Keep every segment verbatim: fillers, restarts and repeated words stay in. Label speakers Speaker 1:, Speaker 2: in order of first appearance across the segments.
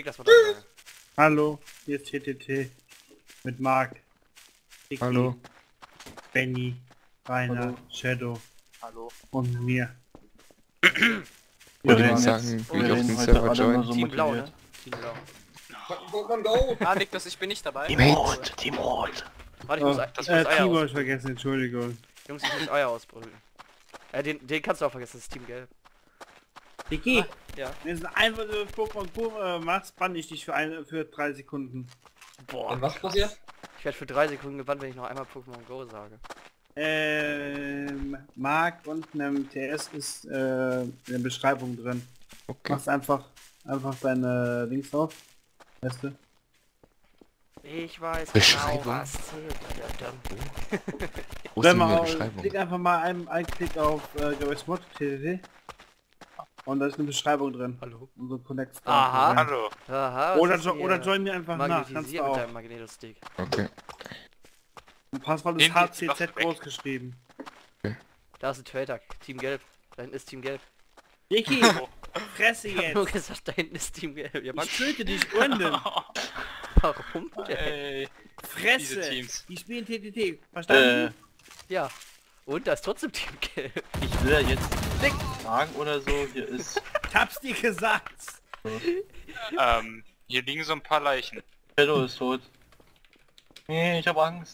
Speaker 1: Niklas mal dran.
Speaker 2: Hallo, hier ist T T T. Mit Marc. Vicky,
Speaker 3: Hallo.
Speaker 2: Benny, Rainer,
Speaker 4: Hallo.
Speaker 2: Shadow
Speaker 4: Hallo.
Speaker 2: und mir.
Speaker 3: Ich
Speaker 4: Wir
Speaker 3: würde
Speaker 4: reden
Speaker 3: mal
Speaker 4: jetzt-
Speaker 3: sagen,
Speaker 4: wir
Speaker 3: wie ich auf
Speaker 4: reden
Speaker 3: den
Speaker 4: heute
Speaker 3: Server
Speaker 4: alle
Speaker 3: join.
Speaker 4: nur so
Speaker 1: Team Blau, ne?
Speaker 4: motiviert.
Speaker 1: Team Blau.
Speaker 5: Pokémon Go!
Speaker 6: Ah, Niklas, ich bin nicht dabei.
Speaker 4: Team Rot, Team Rot.
Speaker 1: Warte, ich
Speaker 2: Oh,
Speaker 1: muss, ich muss
Speaker 2: äh,
Speaker 1: Eier
Speaker 2: Team
Speaker 1: aus.
Speaker 2: hab ich vergessen, Entschuldigung.
Speaker 1: Jungs, ich muss Eier ausbrüten. Äh, den, den kannst du auch vergessen, das ist Team Gelb.
Speaker 2: Vicky,
Speaker 1: Ja.
Speaker 2: wenn du einfach so Pokémon Go äh, machst, bann ich dich für, eine, für drei Sekunden.
Speaker 1: Boah.
Speaker 5: Und was passiert?
Speaker 1: Ich werde für drei Sekunden gebannt, wenn ich noch einmal Pokémon Go sage.
Speaker 2: Ähm, Marc und einem T S ist äh, in der Beschreibung drin.
Speaker 3: Okay.
Speaker 2: Machst einfach, einfach deine Links auf. Weißt du?
Speaker 1: Ich weiß
Speaker 3: Beschreibung?
Speaker 1: genau, was zählt.
Speaker 3: Wo ist denn
Speaker 2: mal
Speaker 3: die
Speaker 2: auf,
Speaker 3: Beschreibung?
Speaker 2: klick einfach mal einen, einen Klick auf äh, Mod T T T. Und da ist eine Beschreibung drin.
Speaker 1: Hallo.
Speaker 2: Und so Connect.
Speaker 1: Aha.
Speaker 4: Hallo.
Speaker 1: Aha,
Speaker 2: Oder,
Speaker 1: was
Speaker 2: jo
Speaker 1: hast du
Speaker 2: oder
Speaker 1: hier
Speaker 2: join mir einfach nach. Kannst du
Speaker 1: magnetisiert mit
Speaker 2: auch.
Speaker 1: deinem Magnetostick.
Speaker 3: Okay.
Speaker 2: Und Passwort ist
Speaker 4: Nehmen
Speaker 2: H
Speaker 4: die
Speaker 2: C
Speaker 4: die
Speaker 2: Z
Speaker 4: Waffe weg.
Speaker 2: groß geschrieben.
Speaker 1: Da ist ein Traitor. Team Gelb. Da hinten ist Team Gelb.
Speaker 2: Vicky, Fresse
Speaker 1: Ich hab nur
Speaker 2: jetzt.
Speaker 1: gesagt, da hinten ist Team Gelb. Ja, Mann,
Speaker 2: Ich töte dich unten.
Speaker 1: warum denn?
Speaker 4: Ey.
Speaker 2: Fresse.
Speaker 4: Diese Teams.
Speaker 2: Die spielen T T T. Verstanden?
Speaker 4: Äh,
Speaker 1: Ja. Und da ist trotzdem Team Gelb.
Speaker 4: ich will ja jetzt nicht fragen oder so. Hier ist...
Speaker 2: Ich hab's dir gesagt.
Speaker 7: Ähm, hier liegen so ein paar Leichen.
Speaker 4: Shadow ist tot. Nee, ich hab Angst.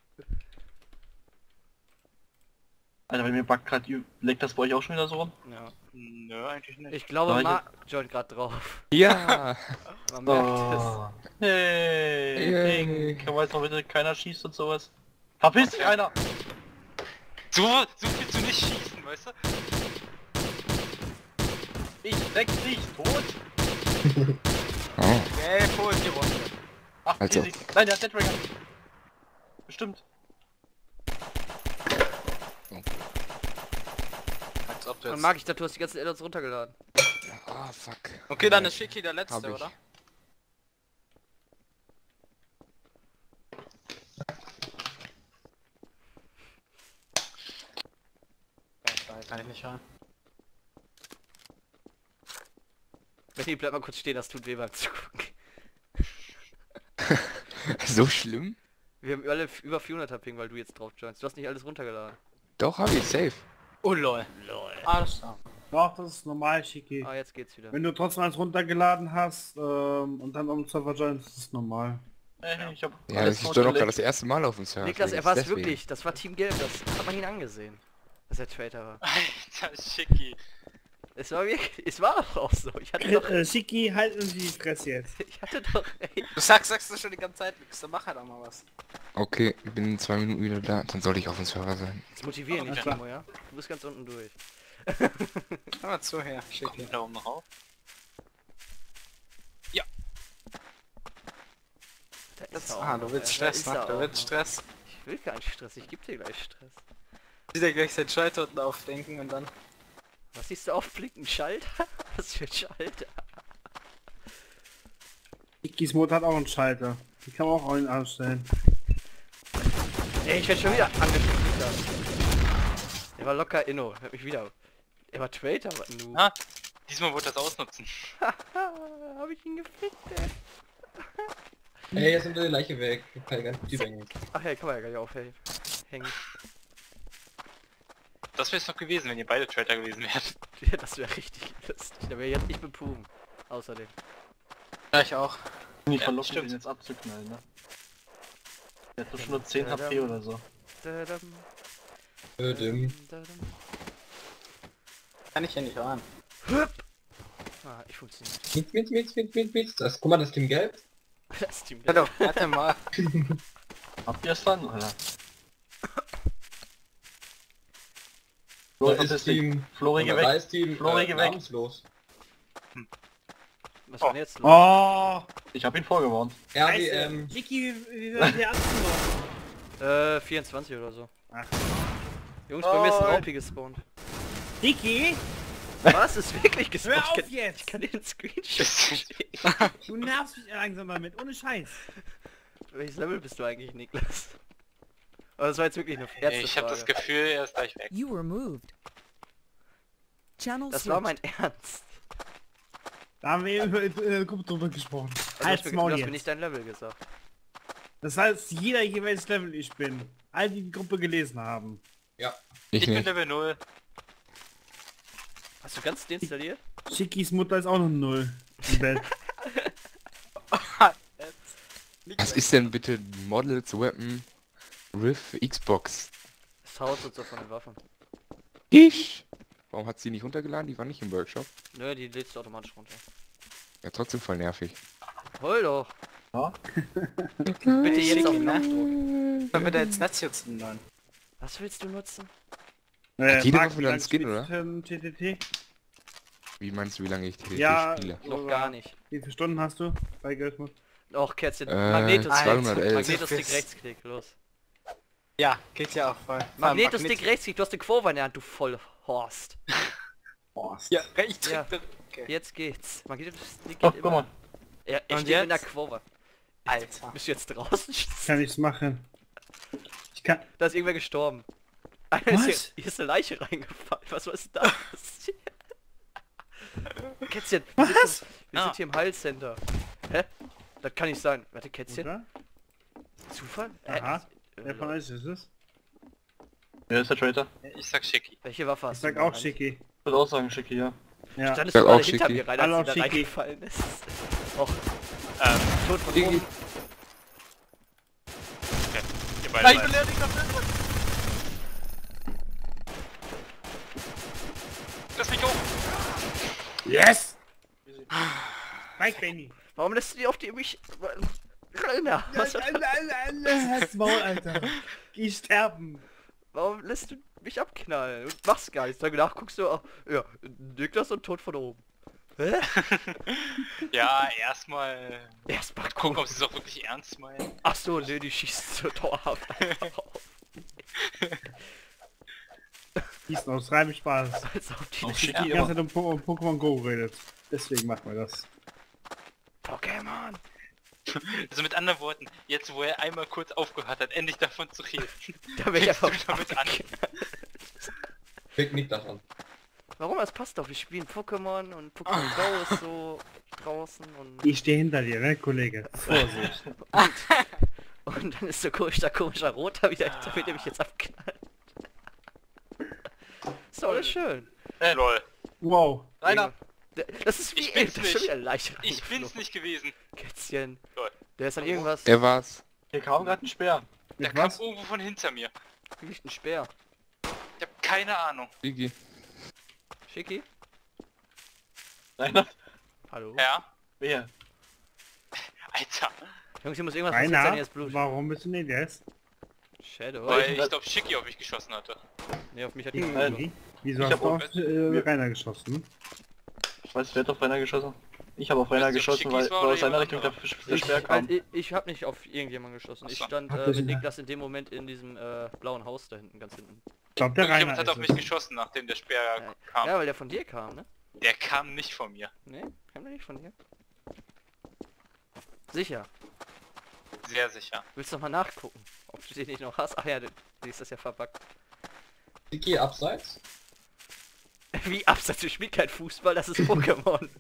Speaker 4: Alter, wenn mir backt gerade, leckt das bei euch auch schon wieder so rum?
Speaker 1: Ja.
Speaker 7: Nö, eigentlich nicht.
Speaker 1: Ich glaube,
Speaker 4: Leute.
Speaker 1: Marc joint gerade drauf.
Speaker 3: Ja!
Speaker 1: Man merkt es.
Speaker 4: Oh. Hey,
Speaker 3: Yay.
Speaker 4: Ding. Kann man jetzt mal bitte keiner schießt und sowas? Verpiss dich einer!
Speaker 7: So, so willst du nicht schießen, weißt du?
Speaker 4: Ich leck dich tot!
Speaker 3: Oh.
Speaker 6: Gelb holt die Runde.
Speaker 4: Ach,
Speaker 3: Also.
Speaker 4: easy. Nein, der hat Deadtrigger. Bestimmt.
Speaker 6: Als ob du
Speaker 1: Und
Speaker 6: jetzt...
Speaker 1: Marc, ich dachte, du hast die ganzen Addons runtergeladen.
Speaker 3: Ah, fuck.
Speaker 6: Okay, dann ist Schicki der
Speaker 3: Hab
Speaker 6: Letzte,
Speaker 3: ich.
Speaker 6: oder? Ja, kann ich nicht hören.
Speaker 1: Benni, bleib mal kurz stehen, das tut weh beim Zugucken.
Speaker 3: So schlimm?
Speaker 1: Wir haben alle f- über vierhunderter Ping, weil du jetzt drauf joinst. Du hast nicht alles runtergeladen.
Speaker 3: Doch, hab ich, safe.
Speaker 6: Oh lol.
Speaker 1: Lol.
Speaker 6: Alles klar.
Speaker 2: Doch, das ist normal, Schicki.
Speaker 1: Ah, jetzt geht's wieder.
Speaker 2: Wenn du trotzdem eins runtergeladen hast ähm, und dann am Server joinst, ist es normal.
Speaker 4: Ey, ich hab
Speaker 3: Ja,
Speaker 4: alles
Speaker 3: das ist
Speaker 4: tot
Speaker 3: doch noch
Speaker 4: geleckt.
Speaker 3: gerade das erste Mal auf dem Server.
Speaker 1: Niklas, er
Speaker 3: vielleicht
Speaker 1: war
Speaker 3: ist
Speaker 1: es
Speaker 3: deswegen.
Speaker 1: wirklich. Das war Team Gelb. Das hat man ihn angesehen. Dass er Traitor war.
Speaker 7: Alter, Schicki.
Speaker 1: Es war wirklich... Es war doch auch so. Ich hatte doch...
Speaker 2: Äh, Schicki, halt uns die Fresse jetzt.
Speaker 1: Ich hatte doch... Ey.
Speaker 6: Du sagst, sagst du schon die ganze Zeit nichts, dann mach halt auch mal was.
Speaker 3: Okay, ich bin in zwei Minuten wieder da. Dann sollte ich auf dem Server sein.
Speaker 1: Jetzt motivieren nicht,
Speaker 2: klar.
Speaker 1: Timo, ja? Du bist ganz unten durch.
Speaker 6: Hör mal zu her, Schicki.
Speaker 7: Da oben rauf.
Speaker 1: Da ist
Speaker 6: Jetzt,
Speaker 1: er auch
Speaker 6: ah,
Speaker 1: noch,
Speaker 6: du willst
Speaker 1: ja.
Speaker 6: Stress,
Speaker 1: Da ist
Speaker 6: ne?
Speaker 1: er
Speaker 6: Du
Speaker 1: auch
Speaker 6: willst
Speaker 1: noch.
Speaker 6: Stress.
Speaker 1: Ich will keinen Stress. Ich geb dir gleich Stress.
Speaker 6: Sieh dir gleich seinen Schalter unten aufdenken und dann...
Speaker 1: Was siehst du aufblicken? Schalter? Was für ein Schalter?
Speaker 2: Schickis Mod hat auch einen Schalter. Die kann man auch einen anstellen.
Speaker 1: Ey, ich werde schon wieder angesprochen. Er war locker Inno. Hört mich wieder. Er war Traitor, aber nu.
Speaker 7: Ah, diesmal wird das ausnutzen.
Speaker 1: Hab ich ihn gefickt, ey.
Speaker 5: Hey, jetzt sind wir die Leiche weg. Ich kann ganz die Bänge.
Speaker 1: Ach ja, kann man ja gar nicht aufhängen. Hängen.
Speaker 7: Das wäre es noch gewesen, wenn ihr beide Traitor gewesen wärt.
Speaker 1: Ja, das wäre richtig lustig. Da wäre jetzt ich mit Puben. Außerdem.
Speaker 6: Ja, ich auch.
Speaker 4: Die
Speaker 7: Ja,
Speaker 4: verlocken,
Speaker 7: stimmt.
Speaker 4: den jetzt abzuknallen, ne? Der hat doch schon nur zehn H P oder so.
Speaker 1: Dadam,
Speaker 5: Äh, dem.
Speaker 1: dadam.
Speaker 6: Kann ich ja nicht hören.
Speaker 1: Ah, ich funktioniere.
Speaker 5: Mietz, mietz, mietz, mietz, mietz, mietz. Das, guck mal, das Team Gelb.
Speaker 1: Das Team.
Speaker 6: Hallo, warte mal.
Speaker 4: Habt ihr es dann, oder?
Speaker 5: Da
Speaker 4: Flo,
Speaker 5: ist
Speaker 4: ist
Speaker 5: Team...
Speaker 4: Flori, geh
Speaker 5: da
Speaker 4: weg.
Speaker 5: ist Team...
Speaker 4: Flori,
Speaker 5: äh,
Speaker 4: geh weg.
Speaker 5: namenslos.
Speaker 1: Was war denn jetzt los?
Speaker 2: Oh!
Speaker 4: Ich hab ihn vorgewarnt.
Speaker 5: R W
Speaker 2: Scheiße.
Speaker 5: M.
Speaker 2: Schicki, wie wie wird der anzumachen?
Speaker 1: Äh, vierundzwanzig oder so.
Speaker 2: Ach.
Speaker 1: Jungs, bei mir ist ein
Speaker 4: Oh.
Speaker 1: Raupi gespawnt.
Speaker 2: Dicky,
Speaker 1: Was? Ist wirklich gespawnt?
Speaker 2: hör auf
Speaker 1: Ich kann,
Speaker 2: jetzt!
Speaker 1: ich kann den Screenshot schicken.
Speaker 2: Du nervst mich langsam damit, ohne Scheiß.
Speaker 1: Welches Level bist du eigentlich, Niklas? Aber das war jetzt wirklich eine ernste
Speaker 7: Ich habe das
Speaker 1: Frage.
Speaker 7: Gefühl, er ist gleich weg.
Speaker 8: You were moved. Channel
Speaker 1: Das war
Speaker 8: switched.
Speaker 1: mein Ernst.
Speaker 2: Da haben wir über, in der Gruppe drüber gesprochen.
Speaker 1: Also, du, hast
Speaker 2: Halt's
Speaker 1: mir, du
Speaker 2: Maul
Speaker 1: hast mir
Speaker 2: jetzt.
Speaker 1: nicht dein Level gesagt.
Speaker 2: Das heißt, jeder hier welches Level ich bin. All die die Gruppe gelesen haben.
Speaker 3: Ich,
Speaker 7: Ich bin
Speaker 3: nicht.
Speaker 7: Level null.
Speaker 1: Hast du ganz deinstalliert?
Speaker 2: Schickis Mutter ist auch noch null im Bett.
Speaker 3: Was ist denn bitte Models Weapon Riff Xbox?
Speaker 1: Das haut uns so von den Waffen.
Speaker 3: Ich? Warum hat sie nicht runtergeladen? Die war nicht im Workshop.
Speaker 1: Nö, die lädst du automatisch runter.
Speaker 3: Ja, trotzdem voll nervig.
Speaker 1: Hol doch.
Speaker 2: Ja.
Speaker 1: Bitte jetzt auf den
Speaker 6: ne?
Speaker 1: Knopfdruck.
Speaker 6: Wenn wir da jetzt Netz jetzt nennen.
Speaker 1: Was willst du nutzen?
Speaker 2: Äh,
Speaker 3: jede
Speaker 2: Marc,
Speaker 3: Waffe
Speaker 2: wie
Speaker 3: dann
Speaker 2: lange
Speaker 3: Skin,
Speaker 2: spielst
Speaker 3: oder?
Speaker 2: du, ähm, T T T?
Speaker 3: Wie meinst du, wie lange ich T T T
Speaker 2: Ja,
Speaker 3: spiele?
Speaker 1: Noch
Speaker 2: oder
Speaker 1: gar nicht.
Speaker 2: Wie viele Stunden hast du bei Geldmut?
Speaker 1: Och, Kätzchen.
Speaker 3: Äh,
Speaker 1: Magnetostick.
Speaker 3: zweihundertelf.
Speaker 1: Magnetostick, Rechtsklick, los.
Speaker 6: Ja, geht ja auch voll.
Speaker 1: Magnetostick, Rechtsklick, du hast den Quover in der Hand, du Vollhorst.
Speaker 2: Horst.
Speaker 6: Ja, ich
Speaker 1: Ja.
Speaker 6: drück. Okay.
Speaker 1: Jetzt geht's. Magnetostick
Speaker 4: Oh,
Speaker 1: geht
Speaker 4: guck
Speaker 1: immer.
Speaker 4: mal.
Speaker 1: Er, er
Speaker 6: Und
Speaker 1: steht in der
Speaker 6: jetzt?
Speaker 1: Quover.
Speaker 6: Alter.
Speaker 1: Bist du jetzt draußen?
Speaker 2: Kann ich's machen? Ich kann...
Speaker 1: Da ist irgendwer gestorben. Einer ist hier,
Speaker 2: Was?
Speaker 1: hier ist eine Leiche reingefallen. Was was ist das? Kätzchen, wir, sind,
Speaker 2: Was?
Speaker 1: wir
Speaker 7: Ah.
Speaker 1: sind hier im Heilcenter. Hä? Das kann nicht sein. Warte, Kätzchen.
Speaker 2: Oder?
Speaker 1: Zufall? Hä?
Speaker 2: Aha.
Speaker 1: Äh,
Speaker 2: Wer von euch ist es?
Speaker 4: Wer ist der Traitor?
Speaker 7: Ich sag Schicki.
Speaker 1: Welche Waffe
Speaker 2: Ich
Speaker 1: hast
Speaker 2: sag
Speaker 1: du?
Speaker 2: auch Schicki.
Speaker 4: Ich würde auch sagen, Schicki, ja.
Speaker 2: Ja.
Speaker 1: Standest
Speaker 3: Sag
Speaker 1: du gerade
Speaker 3: auch
Speaker 1: hinter
Speaker 3: Schicki.
Speaker 1: mir rein,
Speaker 2: Alle
Speaker 1: als
Speaker 2: auf
Speaker 1: du da
Speaker 2: Schicki.
Speaker 1: reingefallen ist? Och,
Speaker 7: Ähm,
Speaker 1: tot von
Speaker 3: Schicki.
Speaker 1: oben.
Speaker 7: okay. Ihr beide
Speaker 4: Nein, ich
Speaker 7: seid-
Speaker 4: bin leer, dafür.
Speaker 7: Lass mich hoch!
Speaker 2: Yes! Mike Benny.
Speaker 1: Warum lässt du die auf die mich... Rainer, was hat...
Speaker 2: Halt's Maul, Alter. Geh sterben.
Speaker 1: Warum lässt du mich abknallen? Und machst gar nichts. Danach guckst du... Oh, ja, Niklas und tot von oben. Hä?
Speaker 7: Ja, erstmal
Speaker 1: Erstmal
Speaker 7: gucken, ob sie es auch wirklich ernst meinen.
Speaker 1: Ach so, nee, die schießt so dauerhaft einfach auf.
Speaker 2: Schießen aus reinem Spaß.
Speaker 1: Als ob die
Speaker 4: Auf
Speaker 1: nicht...
Speaker 4: Schicki
Speaker 2: Die
Speaker 4: immer.
Speaker 2: ganze Zeit um Po- um Pokémon Go redet. Deswegen machen wir das.
Speaker 1: Pokémon!
Speaker 7: Also mit anderen Worten, jetzt wo er einmal kurz aufgehört hat, endlich davon zu reden.
Speaker 1: Da bin ich
Speaker 7: fängst du
Speaker 1: einfach
Speaker 7: damit an.
Speaker 5: Fängt nicht davon.
Speaker 1: Warum? Das passt doch. Wir spielen Pokémon und Pokémon Go ist so draußen und...
Speaker 2: Ich stehe hinter dir, ne, Kollege? Vorsicht.
Speaker 1: Und dann ist so komisch, da komischer Roter wieder hinter mir, der mich jetzt abknallt. Ist doch alles schön.
Speaker 7: Äh, lol.
Speaker 2: Wow.
Speaker 4: Rainer,
Speaker 1: Das ist wie
Speaker 7: Ich
Speaker 1: eben,
Speaker 7: bin's
Speaker 1: da ist schon
Speaker 7: nicht.
Speaker 1: wieder Leiche
Speaker 7: Ich bin's
Speaker 1: reingeflogen.
Speaker 7: nicht gewesen.
Speaker 1: Kätzchen.
Speaker 7: Lol.
Speaker 1: Der ist an irgendwas...
Speaker 3: Er war's.
Speaker 4: hier kam gerade ein Speer.
Speaker 7: Der
Speaker 2: Mit
Speaker 7: kam
Speaker 2: was?
Speaker 7: irgendwo von hinter mir.
Speaker 1: Wie ein Speer.
Speaker 7: Ich hab keine Ahnung.
Speaker 3: Iggy.
Speaker 1: Schicki?
Speaker 4: Rainer,
Speaker 1: Hallo?
Speaker 7: Ja?
Speaker 4: wer?
Speaker 7: Alter.
Speaker 1: Jungs, hier muss irgendwas passiert sein,
Speaker 2: Rainer,
Speaker 1: hier ist Blut.
Speaker 2: warum bist du nicht jetzt?
Speaker 1: Shadow?
Speaker 7: Weil ich glaub Schicki auf mich geschossen hatte.
Speaker 1: Ne, auf mich hat die...
Speaker 4: Nein.
Speaker 2: Wie? Wieso
Speaker 4: Ich
Speaker 2: hast
Speaker 4: hab
Speaker 2: du
Speaker 4: auch-
Speaker 2: auf äh, Rainer geschossen?
Speaker 4: Ich weiß, wer hat auf Rainer geschossen? Ich habe auf Rainer
Speaker 7: Weißt du, ob
Speaker 4: geschossen, weil,
Speaker 7: Schickis war
Speaker 4: weil
Speaker 7: oder
Speaker 4: aus seiner
Speaker 7: jemand
Speaker 4: Richtung der,
Speaker 7: anderer?
Speaker 4: Fisch- der
Speaker 1: Ich,
Speaker 4: Speer kam.
Speaker 1: also, ich, ich hab nicht auf irgendjemanden geschossen. Ich
Speaker 7: Ach so.
Speaker 1: stand
Speaker 2: Habt
Speaker 1: äh,
Speaker 2: ihr
Speaker 1: mit
Speaker 2: sie da?
Speaker 1: Niklas in dem Moment in diesem äh, blauen Haus da hinten, ganz hinten.
Speaker 2: Ich glaube, der Rainer
Speaker 7: Irgendjemand hat
Speaker 2: ist
Speaker 7: auf mich
Speaker 2: es.
Speaker 7: geschossen, nachdem der Speer
Speaker 1: Ja.
Speaker 7: kam.
Speaker 1: Ja, weil der von dir kam, ne?
Speaker 7: Der kam nicht von mir.
Speaker 1: Ne? Kam der nicht von dir? Sicher.
Speaker 7: Sehr sicher.
Speaker 1: Willst du noch mal nachgucken, ob du den nicht noch hast? Ach ja, du siehst das ja verpackt.
Speaker 5: Dicky abseits?
Speaker 1: Wie abseits, du spielst kein Fußball, das ist Pokémon.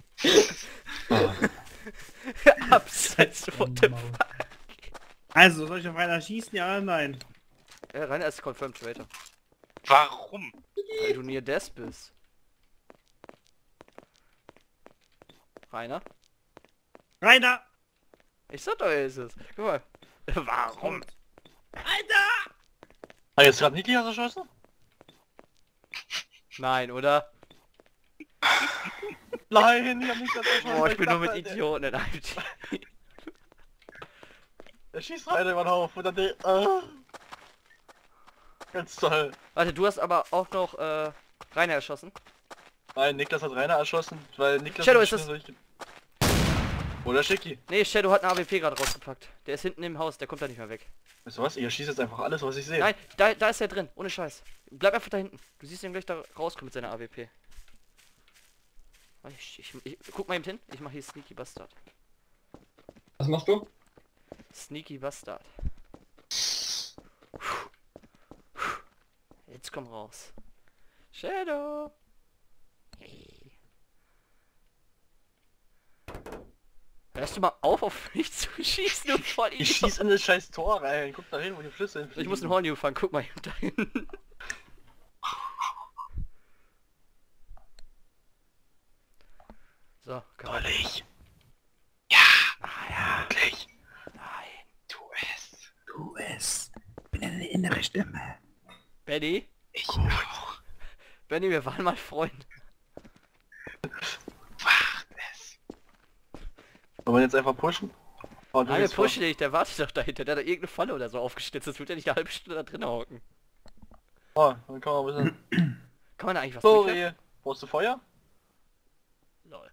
Speaker 1: Abseits, what the fuck?
Speaker 2: Also, soll ich auf Rainer schießen? Ja oder nein?
Speaker 1: Ja, Rainer ist Confirmed Traitor.
Speaker 7: Warum?
Speaker 1: Weil du Near Death bist. Rainer?
Speaker 2: Rainer!
Speaker 1: Ich sag doch, er ist es. Guck mal. Warum?
Speaker 4: Ah, jetzt gerade Niki erschossen?
Speaker 1: Nein, oder?
Speaker 4: Nein, ich hab nicht erschossen.
Speaker 1: Boah, ich bin nur mit
Speaker 4: dachte,
Speaker 1: Idioten in einem Team.
Speaker 4: Er schießt Rainer über den Haufen und dann der... Ah. Ganz toll.
Speaker 1: Warte, du hast aber auch noch äh, Rainer erschossen.
Speaker 4: Nein, Niklas hat Rainer erschossen, weil Niklas...
Speaker 1: Shadow,
Speaker 4: hat
Speaker 1: ist das-
Speaker 4: schnell durch- Oder Schicki.
Speaker 1: Nee, Shadow hat eine A W P gerade rausgepackt. Der ist hinten im Haus, der kommt da nicht mehr weg.
Speaker 4: Weißt du was? Ihr schießt jetzt einfach alles, was ich sehe.
Speaker 1: Nein, da, da ist er drin, ohne Scheiß. Bleib einfach da hinten. Du siehst ihn gleich da rauskommen mit seiner A W P. Warte, Ich, ich, ich, guck mal eben hin, ich mach hier Sneaky Bastard.
Speaker 5: Was machst du?
Speaker 1: Sneaky Bastard. Jetzt komm raus. Shadow! Hey. Hörst du mal auf, auf mich zu schießen, du voll
Speaker 4: Ich
Speaker 1: Idiot.
Speaker 4: schieß in das scheiß Tor rein. Guck da hin, wo die Flüsse hin.
Speaker 1: Ich muss einen Hornju fangen, guck mal hier da hinten. So, kann man.
Speaker 7: Ich.
Speaker 1: Ah ja,
Speaker 7: Wirklich.
Speaker 1: nein.
Speaker 7: Tu es.
Speaker 2: Tu es. Ich bin eine innere Stimme.
Speaker 1: Benny?
Speaker 7: Ich auch.
Speaker 1: Benny, wir waren mal Freunde.
Speaker 7: Wagt es.
Speaker 4: Wollen wir jetzt einfach pushen? Oh, du
Speaker 1: Nein, wir
Speaker 4: bist vor-
Speaker 1: pushen nicht, der wartet doch dahinter, der hat da irgendeine Falle oder so aufgeschnitzt, das wird ja nicht eine halbe Stunde da drin hocken.
Speaker 4: Oh, dann kann man ein bisschen...
Speaker 1: Kann man da eigentlich was durchwerfen?
Speaker 4: Sorry. Brauchst du Feuer?
Speaker 1: Lol.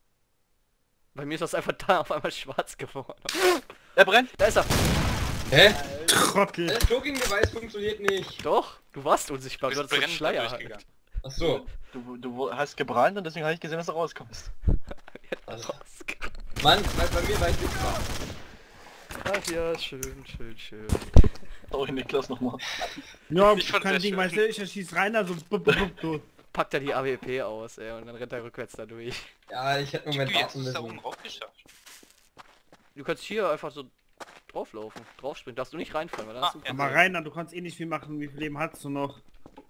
Speaker 1: Bei mir ist das einfach da auf einmal schwarz geworden.
Speaker 4: Er brennt!
Speaker 1: Da ist er!
Speaker 5: Hä?
Speaker 2: Trottel.
Speaker 5: Das Cloaking-Device funktioniert nicht.
Speaker 1: Doch, du warst unsichtbar, du
Speaker 7: Bist
Speaker 1: hattest so einen
Speaker 7: brennend
Speaker 1: Schleier
Speaker 7: da
Speaker 1: halt.
Speaker 7: durchgegangen.
Speaker 5: Ach so.
Speaker 4: Du, du hast gebrannt und deswegen habe ich gesehen, dass du rauskommst.
Speaker 5: Also, Mann, bei, bei mir weiß ich mal.
Speaker 1: Ach ja, schön, schön, schön.
Speaker 4: Sorry, Niklas nochmal.
Speaker 2: Ja,
Speaker 7: Ich fand's
Speaker 2: kein
Speaker 7: sehr
Speaker 2: Ding,
Speaker 7: schön.
Speaker 2: weißt du, ich schieß rein, also bup, bup, bup, du.
Speaker 1: Packt er die A W P aus, ey, und dann rennt er rückwärts da durch.
Speaker 5: Ja, ich hätte einen Moment
Speaker 7: Du, jetzt
Speaker 5: warten
Speaker 7: ist es da oben
Speaker 5: müssen.
Speaker 7: raufgeschafft.
Speaker 1: Du kannst hier einfach so drauflaufen, draufspringen, darfst du nicht reinfallen, weil dann
Speaker 7: Ah,
Speaker 1: hast du...
Speaker 7: ja.
Speaker 2: Aber rein, du kannst eh nicht viel machen, wie viel Leben hast du noch?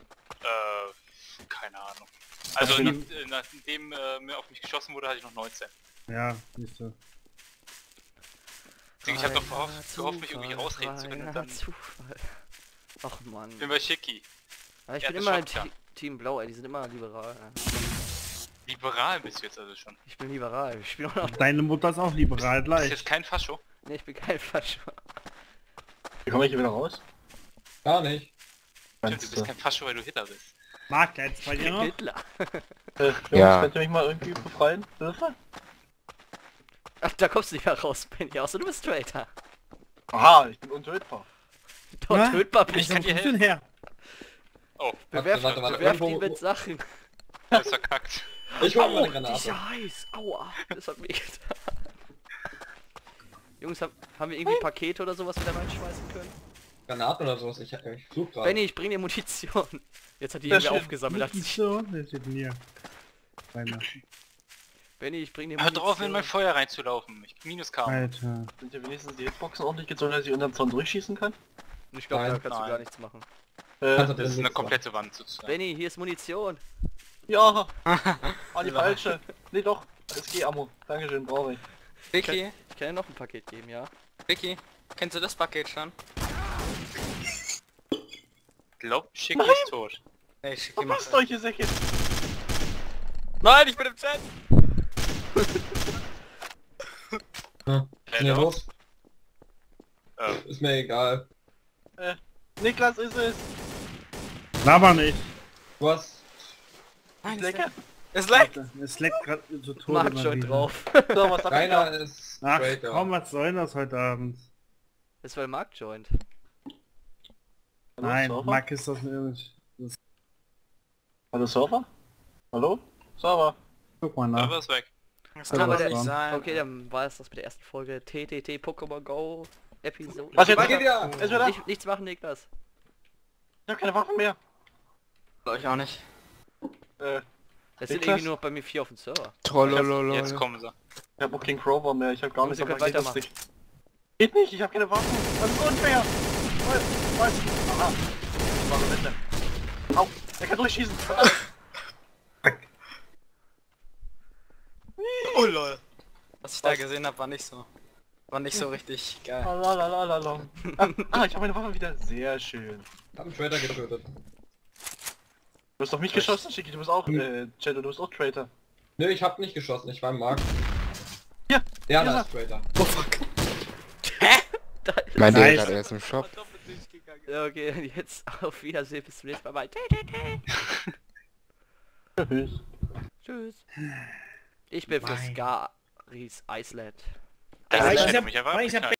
Speaker 7: Äh, keine Ahnung. Also
Speaker 4: Okay.
Speaker 7: nach, äh, nachdem äh, mir auf mich geschossen wurde, hatte ich noch neunzehn.
Speaker 2: Ja, siehst du.
Speaker 7: Deswegen, ich habe noch
Speaker 1: Reiner
Speaker 7: gehofft, gehofft, mich irgendwie
Speaker 1: Zufall,
Speaker 7: rausreden zu können und
Speaker 1: reiner
Speaker 7: dann
Speaker 1: Zufall. Ach man.
Speaker 7: bin bei Schicki.
Speaker 1: Ja, ich
Speaker 7: Ja,
Speaker 1: bin
Speaker 7: das
Speaker 1: immer im
Speaker 7: Shotgun.
Speaker 1: Te Team Blau, ey, die sind immer liberal. Ja.
Speaker 7: Liberal bist du jetzt also schon.
Speaker 1: Ich bin liberal, ich bin auch noch...
Speaker 2: Deine Mutter ist auch liberal
Speaker 7: Bist
Speaker 2: gleich.
Speaker 7: jetzt kein Fascho?
Speaker 1: Ne, ich bin kein Fascho.
Speaker 4: Wie komme ich hier wieder raus?
Speaker 5: Gar nicht.
Speaker 7: Stimmt, du bist kein Fascho, weil du Hitler bist.
Speaker 2: Marc, jetzt bei dir noch?
Speaker 1: Hitler.
Speaker 4: Äh, Jungs,
Speaker 3: Ja.
Speaker 4: könnt ihr mich mal irgendwie befreien? Hilfe?
Speaker 1: Ach, da kommst du nicht mehr raus, Benny, außer du bist Traitor.
Speaker 4: Aha, ich bin untötbar.
Speaker 1: Dort
Speaker 2: Na?
Speaker 1: tötbar
Speaker 2: Ich
Speaker 1: bist
Speaker 7: kann
Speaker 1: du.
Speaker 7: dir
Speaker 2: kommst du denn her?
Speaker 7: Oh,
Speaker 1: Bewerft,
Speaker 5: warte, warte,
Speaker 1: bewerft
Speaker 5: irgendwo-
Speaker 1: ihn mit Sachen.
Speaker 7: das ist verkackt.
Speaker 5: Ich hol mir
Speaker 1: Au,
Speaker 5: eine
Speaker 1: die ist
Speaker 5: Granate.
Speaker 1: ja heiß. Aua, das hat mir getan. Jungs, haben, haben wir irgendwie Pakete oder sowas, wir da reinschmeißen können?
Speaker 5: Granaten oder sowas, ich, ich such gerade.
Speaker 1: Benny, ich bring dir Munition. Jetzt hat die
Speaker 4: Sehr
Speaker 1: irgendwie
Speaker 4: schön.
Speaker 1: aufgesammelt. Hat sich.
Speaker 2: So, der steht mir. Keiner.
Speaker 1: Benny, ich bring dir
Speaker 7: Hör
Speaker 1: Munition.
Speaker 7: drauf, in mein Feuer reinzulaufen. Ich minus K.
Speaker 2: Alter.
Speaker 4: Sind hier wenigstens die Hitboxen ordentlich gezogen, dass ich unter dem Zaun durchschießen kann?
Speaker 1: Ich glaube, da
Speaker 5: Nein.
Speaker 1: kannst du
Speaker 7: Nein.
Speaker 1: gar nichts machen.
Speaker 4: Äh,
Speaker 5: Kannst du
Speaker 7: Das ist eine
Speaker 5: nichts
Speaker 7: komplette Wand sozusagen.
Speaker 1: Benny, hier ist Munition.
Speaker 4: ja! Ah, die falsche. Nee, doch. S G-Ammo. Dankeschön, brauche ich.
Speaker 6: Vicky,
Speaker 1: Ich kann dir noch ein Paket geben, ja?
Speaker 6: Vicky, kennst du das Paket schon?
Speaker 7: Glaub, Schicki ist tot.
Speaker 6: Ey, Schicki
Speaker 4: Verpisst
Speaker 6: macht...
Speaker 4: euch, ihr Säcke!
Speaker 6: Nein, ich bin im Chat!
Speaker 5: Hm. Schnell
Speaker 7: Hello?
Speaker 5: los.
Speaker 7: Ähm,
Speaker 5: Ist mir egal.
Speaker 4: Niklas ist es!
Speaker 2: Laber nicht.
Speaker 5: Was?
Speaker 6: Nein,
Speaker 4: Lecker!
Speaker 6: es leckt!
Speaker 2: Es leckt gerade so tot
Speaker 1: Mag
Speaker 2: immer
Speaker 1: schon
Speaker 2: wieder.
Speaker 1: drauf.
Speaker 4: So, was hab ich
Speaker 5: Keiner
Speaker 4: da?
Speaker 5: ist
Speaker 2: Ach
Speaker 5: Traitor.
Speaker 2: komm, was soll das heute Abend?
Speaker 1: Das war der Marktjoint.
Speaker 4: Hallo,
Speaker 2: Nein,
Speaker 4: Server?
Speaker 2: Marc ist das nicht. Das,
Speaker 4: Hallo, Server? Hallo? Server?
Speaker 2: guck mal nach.
Speaker 7: aber ist weg.
Speaker 6: Das
Speaker 2: Also
Speaker 6: kann
Speaker 2: was
Speaker 6: doch nicht
Speaker 2: dann?
Speaker 6: sein.
Speaker 1: Okay, dann war es das mit der ersten Folge T T T Pokémon Go Episode.
Speaker 4: Was jetzt?
Speaker 5: Was geht ja?
Speaker 4: Ist wieder da?
Speaker 1: Nicht, nichts machen, Niklas.
Speaker 4: Ich hab keine Waffen mehr.
Speaker 6: Glaub ich auch nicht.
Speaker 4: Äh,
Speaker 1: Es sind
Speaker 4: Niklas?
Speaker 1: irgendwie nur noch bei mir vier auf dem Server.
Speaker 7: Ich hab,
Speaker 3: Trollololol.
Speaker 7: jetzt kommen sie.
Speaker 4: ich hab auch keinen Crowbar mehr. Ich hab gar
Speaker 1: Jungs,
Speaker 4: nichts.
Speaker 1: ihr könnt
Speaker 4: aber geht das
Speaker 1: weitermachen.
Speaker 4: nicht. Geht nicht, ich hab keine Waffen. Das ist unfair. Was? Was? Aha. Ich mache Wette. Au, er kann durchschießen.
Speaker 6: Oh lol. Was ich da gesehen habe, war nicht so. War nicht so richtig geil.
Speaker 4: Lalalala. Ah, ah, ich habe meine Waffe wieder. Sehr schön.
Speaker 5: Hab einen Traitor getötet.
Speaker 4: Du hast auf mich geschossen, Schicki. Du bist auch, äh, Cello, du bist auch Traitor.
Speaker 5: Nö, ich hab nicht geschossen, ich war im Markt.
Speaker 4: Ja,
Speaker 5: Der
Speaker 4: ja.
Speaker 5: da ist Traitor.
Speaker 6: Oh fuck.
Speaker 1: Da ist
Speaker 3: Mein der
Speaker 2: Nice.
Speaker 3: gerade erst im Shop.
Speaker 1: Ja, okay, jetzt auf Wiedersehen, bis zum nächsten Mal bei T T T.
Speaker 4: Tschüss.
Speaker 1: Tschüss. Ich bin für
Speaker 2: Nein.
Speaker 1: Scaris Iceland.
Speaker 7: Das
Speaker 2: Aber
Speaker 7: ist
Speaker 2: ich
Speaker 7: schön,
Speaker 2: hab-
Speaker 7: mich einfach
Speaker 2: aber ich hab
Speaker 7: abgeknallt.